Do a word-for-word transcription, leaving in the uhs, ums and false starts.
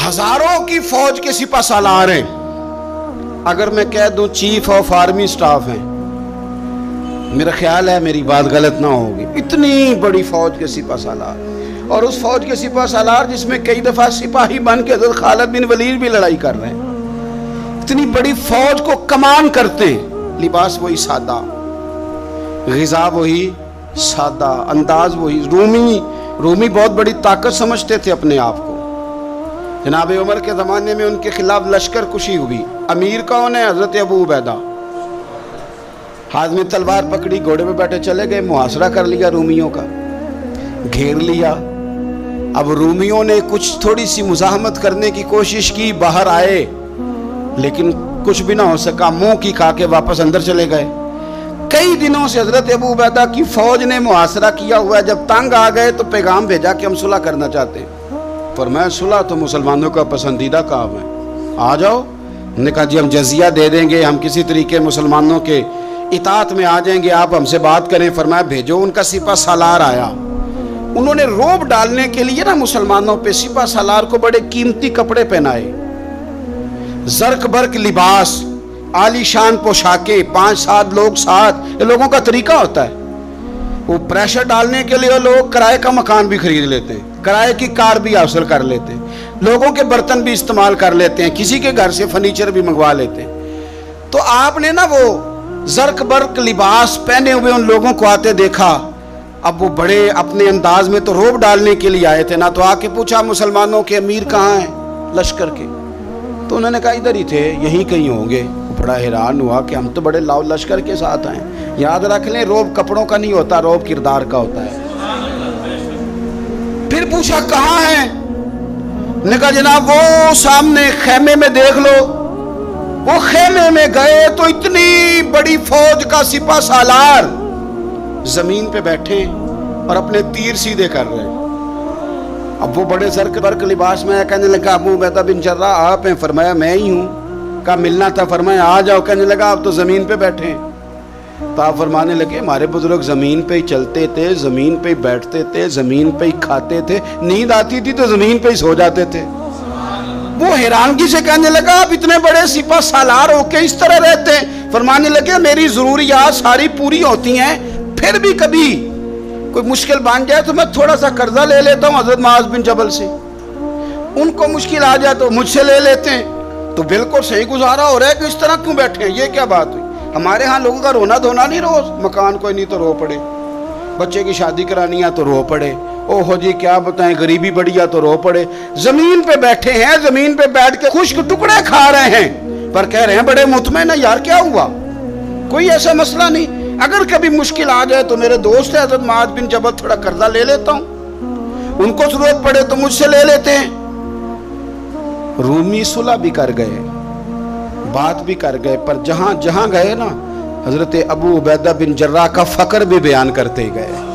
ہزاروں کی فوج کے سپہ سالار ہیں، اگر میں کہہ دوں چیف آف آرمی سٹاف ہیں، میرا خیال ہے میری بات غلط نہ ہوگی، اتنی بڑی فوج کے سپہ سالار، اور اس فوج کے سپہ سالار جس میں کئی دفعہ سپاہی بن کے حضرت خالد بن ولید بھی لڑائی کر رہے ہیں، اتنی بڑی فوج کو کمان کرتے ہیں، لباس وہی سادہ، غذا وہی سادہ، انداز وہی، رومی رومی بہت بڑی طاقت سمجھتے تھے اپنے آپ کو۔ جناب عمر کے زمانے میں ان کے خلاف لشکر کشی ہوئی، امیر کون ہے؟ حضرت ابو عبیدہ، ہاتھ میں تلوار پکڑی، گھوڑے پہ بیٹھے چلے گئے، محاصرہ کر لیا رومیوں کا، گھیر لیا۔ اب رومیوں نے کچھ تھوڑی سی مزاحمت کرنے کی کوشش کی، باہر آئے لیکن کچھ بھی نہ ہو سکا، منہ کی کھا کے واپس اندر چلے گئے۔ کئی دنوں سے حضرت ابو عبیدہ کی فوج نے محاصرہ کیا ہوا ہے، جب تنگ آ گئے تو پیغام بھیجا کہ ہم صلح کرنا چاہتے ہیں۔ فرمایا صلح تو مسلمانوں کا پسندیدہ کام ہے، آ جاؤ۔ انہوں نے کہا جی ہم جزیہ دے دیں گے، ہم کسی طریقے مسلمانوں کے اطاعت میں آ جائیں گے، آپ ہم سے بات کریں۔ فرمایا بھیجو۔ ان کا سپہ سالار آیا، انہوں نے روب ڈالنے کے لیے نا مسلمانوں پہ سپہ سالار کو بڑے قیمتی کپڑے پہنائے، زرق برق لباس، عالی شان پوشاکیں، پانچ سات لوگ ساتھ، یہ لوگوں کا طریقہ ہوتا ہے۔ وہ پریشر ڈالنے کے لیے لوگ کرائے کا مکان بھی خرید لیتے ہیں، کرائے کی کار بھی حاصل کر لیتے ہیں، لوگوں کے برتن بھی استعمال کر لیتے ہیں، کسی کے گھر سے فرنیچر بھی منگوا لیتے ہیں۔ تو آپ نے نا وہ زرق برق لباس پہنے ہوئے ان لوگوں کو آتے دیکھا، اب وہ بڑے اپنے انداز میں تو روب ڈالنے کے لیے آئے تھے نا، تو آ کے پوچھا مسلمانوں کے امیر کہاں ہیں لشکر کے؟ تو انہوں نے کہا ادھر ہی تھے، یہیں کہیں ہوں گے۔ بڑا حیران ہوا کہ ہم تو بڑے لاؤ لشکر کے ساتھ آئے۔ یاد رکھ لیں روب کپڑوں کا نہیں ہوتا، روب کردار کا ہوتا ہے۔ پھر پوچھا کہاں ہیں؟ نے کہا جناب وہ سامنے خیمے میں دیکھ لو۔ وہ خیمے میں گئے تو اتنی بڑی فوج کا سپہ سالار زمین پہ بیٹھے اور اپنے تیر سیدھے کر رہے ہیں۔ اب وہ بڑے زرق برق لباس میں کہنے لگا ابو عبیدہ بن جراح آپ ہیں؟ فرمایا میں ہی ہوں۔ کہا ملنا تھا؟ فرمایا آ جاؤ۔ کہنے لگا آپ تو زمین پہ بیٹھے ہیں۔ تو آپ فرمانے لگے ہمارے بزرگ زمین پہ ہی چلتے تھے، زمین پہ ہی بیٹھتے تھے، زمین پہ ہی کھاتے تھے، نیند آتی تھی تو زمین پہ ہی سو جاتے تھے۔ وہ حیرانگی سے کہنے لگا آپ اتنے بڑے سپہ سالار ہو کے اس طرح رہتے ہیں؟ فرمانے لگے میری ضروریات ساری پوری ہوتی ہیں، پھر بھی کبھی کوئی مشکل بن جائے تو میں تھوڑا سا قرضہ لے لیتا ہوں حضرت معاذ بن جبل سے، ان کو مشکل آ جائے تو مجھ سے لے لیتے ہیں۔ تو بالکل صحیح گزارا ہو رہا ہے کہ اس طرح کیوں بیٹھے ہیں؟ یہ کیا بات ہوئی؟ ہمارے ہاں لوگوں کا رونا دھونا نہیں، روز مکان کوئی نہیں تو رو پڑے، بچے کی شادی کرانی ہے تو رو پڑے، او ہو جی کیا بتائیں غریبی بڑی ہے تو رو پڑے۔ زمین پہ بیٹھے ہیں، زمین پہ بیٹھ کے خشک ٹکڑے کھا رہے ہیں، پر کہہ رہے ہیں بڑے مطمئن ہیں یار کیا ہوا، کوئی ایسا مسئلہ نہیں۔ اگر کبھی مشکل آ جائے تو میرے دوست ہے حضرت معاذ بن جبل، تھوڑا قرضہ لے لیتا ہوں، ان کو ضرورت پڑے تو مجھ سے لے لیتے ہیں۔ رومی صلح بھی کر گئے، بات بھی کر گئے، پر جہاں جہاں گئے نا حضرت ابو عبیدہ بن جراح کا فقر بھی بیان کرتے گئے۔